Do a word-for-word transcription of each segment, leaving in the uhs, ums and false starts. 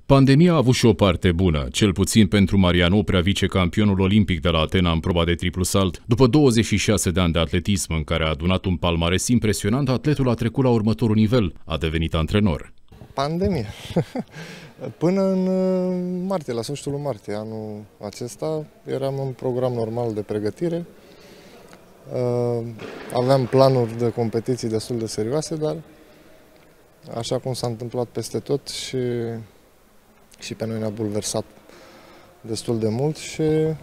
Pandemia a avut și o parte bună, cel puțin pentru Marian Oprea, vicecampionul olimpic de la Atena în proba de triplu salt. După douăzeci și șase de ani de atletism în care a adunat un palmares impresionant, atletul a trecut la următorul nivel, a devenit antrenor. Pandemia. Până în martie, la sfârșitul lui martie anul acesta, eram în program normal de pregătire. Aveam planuri de competiții destul de serioase, dar așa cum s-a întâmplat peste tot și, și pe noi ne-a bulversat destul de mult și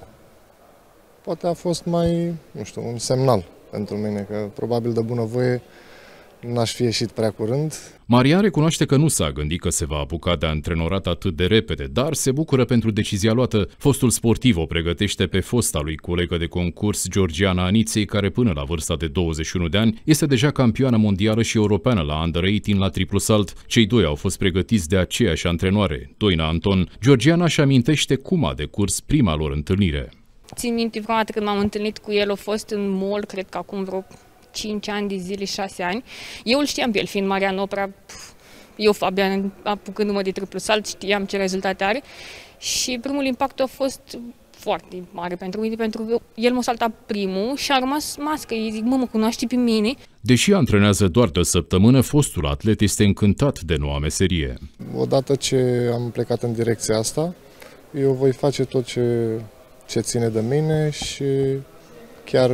poate a fost mai, nu știu, un semnal pentru mine, că probabil de bunăvoie n-aș fi ieșit prea curând. Marian recunoaște că nu s-a gândit că se va apuca de antrenorat atât de repede, dar se bucură pentru decizia luată. Fostul sportiv o pregătește pe fosta lui colegă de concurs, Georgiana Aniței, care până la vârsta de douăzeci și unu de ani este deja campioană mondială și europeană la Under optsprezece la triplu salt. Cei doi au fost pregătiți de aceeași antrenoare, Doina Anton. Georgiana își amintește cum a decurs prima lor întâlnire. Țin minte prima dată când m-am întâlnit cu el, a fost în mall, cred că acum vreo cinci ani de zile, șase ani. Eu îl știam pe el, fiind Marian Oprea, eu, Fabian, apucându-mă de triplu salt, știam ce rezultate are și primul impact a fost foarte mare pentru mine, pentru că el m-a saltat primul și a rămas mască. Îi zic, mă, mă cunoaște pe mine. Deși antrenează doar de o săptămână, fostul atlet este încântat de noua meserie. Odată ce am plecat în direcția asta, eu voi face tot ce, ce ține de mine și chiar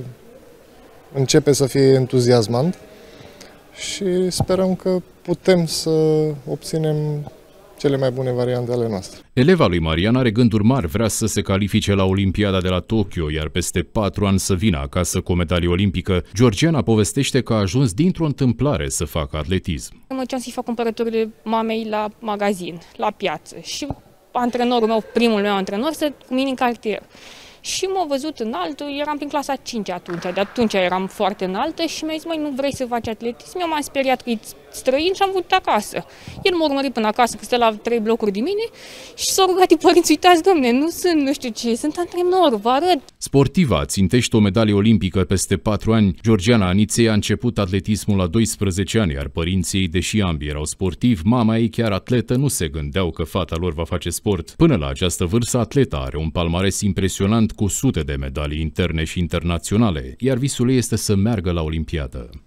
începe să fie entuziasmant și sperăm că putem să obținem cele mai bune variante ale noastre. Eleva lui Marian are gânduri mari, vrea să se califice la Olimpiada de la Tokyo, iar peste patru ani să vină acasă cu o medalie olimpică. Georgiana povestește că a ajuns dintr-o întâmplare să facă atletism. Mă duceam să-i fac cumpărăturile mamei la magazin, la piață și antrenorul meu, primul meu antrenor, să cu mine în cartier. Și m-a văzut înalt, eram prin clasa a cincea atunci, de atunci eram foarte înaltă și mi-a zis, măi, nu vrei să faci atletism? Eu m-am speriat că e străin și am vrut acasă. El m-a urmărit până acasă, că stă la trei blocuri de mine și s-a rugat de părinți, uitați, domne, nu sunt, nu știu ce, sunt antrenor, vă arăt. Sportiva țintește o medalie olimpică peste patru ani. Georgiana Aniței a început atletismul la doisprezece ani, iar părinții ei, deși ambii erau sportivi, mama ei chiar atletă, nu se gândeau că fata lor va face sport. Până la această vârstă, atleta are un palmares impresionant cu sute de medalii interne și internaționale, iar visul ei este să meargă la Olimpiadă.